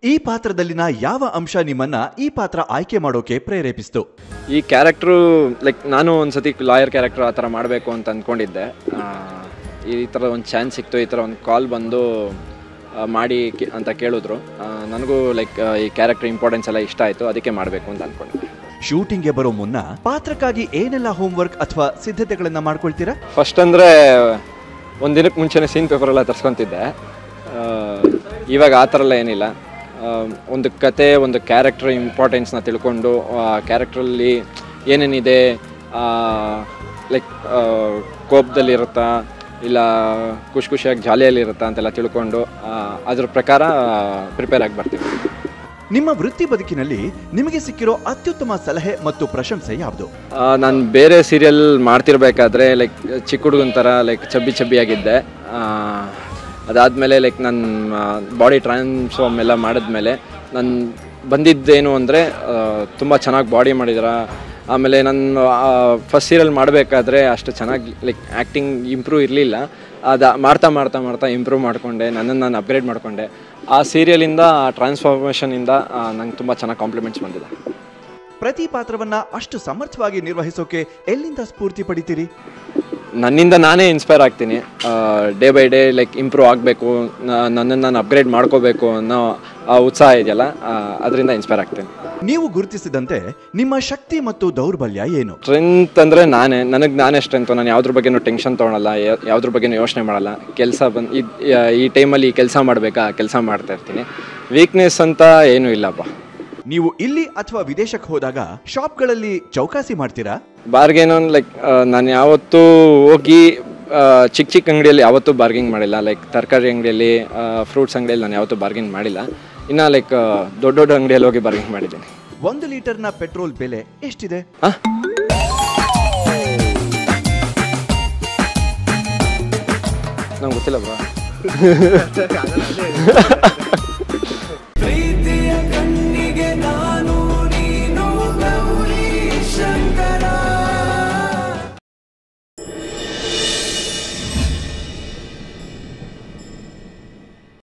ಈ ಪಾತ್ರದಲ್ಲಿನ ಯಾವ ಅಂಶ ನಿಮ್ಮನ್ನ ಈ ಪಾತ್ರ ಆಯ್ಕೆ ಮಾಡೋಕೆ ಪ್ರೇರೇಪಿಸಿತು? ಈ ಕ್ಯಾರೆಕ್ಟ್ರು ಲೈಕ್ ನಾನು ಒಂದ್ಸತಿ ಲಾಯರ್ ಕ್ಯಾರೆಕ್ಟರ್ ಆ ಥರ ಮಾಡಬೇಕು ಅಂತ ಅಂದ್ಕೊಂಡಿದ್ದೆ. ಈ ಥರ ಒಂದು ಚಾನ್ಸ್ ಸಿಕ್ತು, ಈ ಥರ ಒಂದು ಕಾಲ್ ಬಂದು ಮಾಡಿ ಅಂತ ಕೇಳಿದ್ರು. ನನಗೂ ಲೈಕ್ ಈ ಕ್ಯಾರೆಕ್ಟರ್ ಇಂಪಾರ್ಟೆನ್ಸ್ ಎಲ್ಲ ಇಷ್ಟ ಆಯಿತು, ಅದಕ್ಕೆ ಮಾಡಬೇಕು ಅಂತ ಅಂದ್ಕೊಂಡಿದ್ದೆ. ಶೂಟಿಂಗ್ಗೆ ಬರೋ ಮುನ್ನ ಪಾತ್ರಕ್ಕಾಗಿ ಏನೆಲ್ಲ ಹೋಮ್ವರ್ಕ್ ಅಥವಾ ಸಿದ್ಧತೆಗಳನ್ನ ಮಾಡ್ಕೊಳ್ತೀರಾ? ಫಸ್ಟ್ ಅಂದರೆ ಒಂದು ದಿನಕ್ಕೆ ಮುಂಚೆನೇ ಸೀನ್ ಪೇಪರ್ ಎಲ್ಲ ತರಿಸ್ಕೊತಿದ್ದೆ. ಇವಾಗ ಆ ಥರ ಎಲ್ಲ ಏನಿಲ್ಲ. ಒಂದು ಕತೆ, ಒಂದು ಕ್ಯಾರೆಕ್ಟರ್ ಇಂಪಾರ್ಟೆನ್ಸ್ನ ತಿಳ್ಕೊಂಡು ಆ ಕ್ಯಾರೆಕ್ಟ್ರಲ್ಲಿ ಏನೇನಿದೆ, ಲೈಕ್ ಕೋಪದಲ್ಲಿರುತ್ತಾ ಇಲ್ಲ ಖುಷಿಯಾಗಿ ಜಾಲಿಯಲ್ಲಿರುತ್ತಾ ಅಂತೆಲ್ಲ ತಿಳ್ಕೊಂಡು ಅದ್ರ ಪ್ರಕಾರ ಪ್ರಿಪೇರ್ ಆಗಿ ಬರ್ತೀವಿ. ನಿಮ್ಮ ವೃತ್ತಿ ಬದುಕಿನಲ್ಲಿ ನಿಮಗೆ ಸಿಕ್ಕಿರೋ ಅತ್ಯುತ್ತಮ ಸಲಹೆ ಮತ್ತು ಪ್ರಶಂಸೆ ಯಾವುದು? ನಾನು ಬೇರೆ ಸೀರಿಯಲ್ ಮಾಡ್ತಿರ್ಬೇಕಾದ್ರೆ ಲೈಕ್ ಚಿಕ್ಕ ಹುಡುಗನ ಥರ ಲೈಕ್ ಚಬ್ಬಿಯಾಗಿದ್ದೆ. ಅದಾದಮೇಲೆ ಲೈಕ್ ನನ್ನ ಬಾಡಿ ಟ್ರಾನ್ಸ್ಫಾರ್ಮ್ ಎಲ್ಲ ಮಾಡಿದ್ಮೇಲೆ ನಾನು ಬಂದಿದ್ದೇನು ಅಂದರೆ ತುಂಬ ಚೆನ್ನಾಗಿ ಬಾಡಿ ಮಾಡಿದಾರ. ಆಮೇಲೆ ನಾನು ಫಸ್ಟ್ ಸೀರಿಯಲ್ ಮಾಡಬೇಕಾದ್ರೆ ಅಷ್ಟು ಚೆನ್ನಾಗಿ ಲೈಕ್ ಆ್ಯಕ್ಟಿಂಗ್ ಇಂಪ್ರೂವ್ ಇರಲಿಲ್ಲ. ಅದು ಮಾಡ್ತಾ ಇಂಪ್ರೂವ್ ಮಾಡಿಕೊಂಡೆ, ನನ್ನನ್ನು ನಾನು ಅಪ್ಗ್ರೇಡ್ ಮಾಡಿಕೊಂಡೆ. ಆ ಸೀರಿಯಲಿಂದ, ಆ ಟ್ರಾನ್ಸ್ಫಾರ್ಮೇಷನಿಂದ ನಂಗೆ ತುಂಬ ಚೆನ್ನಾಗಿ ಕಾಂಪ್ಲಿಮೆಂಟ್ಸ್ ಬಂದಿದೆ. ಪ್ರತಿ ಪಾತ್ರವನ್ನು ಅಷ್ಟು ಸಮರ್ಥವಾಗಿ ನಿರ್ವಹಿಸೋಕೆ ಎಲ್ಲಿಂದ ಸ್ಫೂರ್ತಿ ಪಡಿತೀರಿ? ನನ್ನಿಂದ ನಾನೇ ಇನ್ಸ್ಪೈರ್ ಆಗ್ತೀನಿ. Day by day like improve ಆಗಬೇಕು, ನನ್ನನ್ನು ನಾನು ಅಪ್ಗ್ರೇಡ್ ಮಾಡ್ಕೋಬೇಕು ಅನ್ನೋ ಆ ಉತ್ಸಾಹ ಇದೆಯಲ್ಲ, ಅದರಿಂದ ಇನ್ಸ್ಪೈರ್ ಆಗ್ತೀನಿ. ನೀವು ಗುರುತಿಸಿದಂತೆ ನಿಮ್ಮ ಶಕ್ತಿ ಮತ್ತು ದೌರ್ಬಲ್ಯ ಏನು? ಸ್ಟ್ರೆಂತ್ ಅಂದರೆ ನಾನೇ ಸ್ಟ್ರೆಂತು. ನಾನು ಯಾವುದ್ರ ಬಗ್ಗೆನೂ ಟೆನ್ಷನ್ ತೊಗೊಳಲ್ಲ, ಯಾವುದ್ರ ಬಗ್ಗೆನೂ ಯೋಚನೆ ಮಾಡಲ್ಲ. ಕೆಲಸ ಈ ಟೈಮಲ್ಲಿ ಈ ಕೆಲಸ ಮಾಡಬೇಕಾ, ಕೆಲಸ ಮಾಡ್ತಾ ಇರ್ತೀನಿ. ವೀಕ್ನೆಸ್ ಅಂತ ಏನೂ ಇಲ್ಲಪ್ಪ. ನೀವು ಇಲ್ಲಿ ಅಥವಾ ವಿದೇಶಕ್ಕೆ ಹೋದಾಗ ಶಾಪ್ಗಳಲ್ಲಿ ಚೌಕಾಸಿ ಮಾಡ್ತೀರಾ? ಬಾರ್ಗೇನು ಲೈಕ್ ನಾನು ಯಾವತ್ತೂ ಹೋಗಿ ಚಿಕ್ಕ ಅಂಗಡಿಯಲ್ಲಿ ಯಾವತ್ತೂ ಬಾರ್ಗಿಂಗ್ ಮಾಡಿಲ್ಲ. ಲೈಕ್ ತರಕಾರಿ ಅಂಗಡಿಯಲ್ಲಿ, ಫ್ರೂಟ್ಸ್ ಅಂಗಡಿಯಲ್ಲಿ ನಾನು ಯಾವತ್ತೂ ಬಾರ್ಗಿಂಗ್ ಮಾಡಿಲ್ಲ. ಇನ್ನು ಲೈಕ್ ದೊಡ್ಡ ಅಂಗಡಿಯಲ್ಲಿ ಹೋಗಿ ಬಾರ್ಗಿಂಗ್ ಮಾಡಿದ್ದೀನಿ. 1 ಲೀಟರ್ನ ಪೆಟ್ರೋಲ್ ಬೆಲೆ ಎಷ್ಟಿದೆ? ನಂಗೆ ಗೊತ್ತಿಲ್ಲ ಬ್ರೋ.